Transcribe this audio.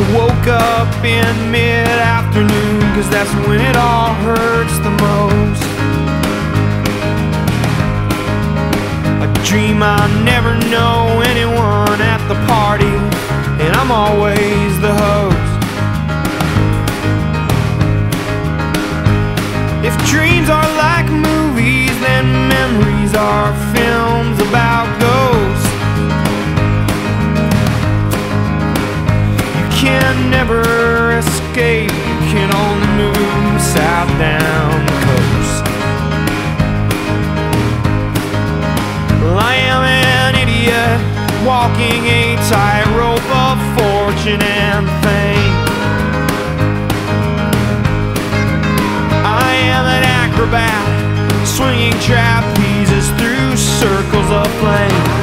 woke up in mid-afternoon, 'cause that's when it all hurts the most. I dream I never know anyone at the party, and I'm always the host. If dreams are like movies, then memories are films about ghosts. You can never escape, you can only move south down the coast. Well, I am an idiot, walking a tightrope of fortune and fame. I am an acrobat, swinging trapezes through circles of flame.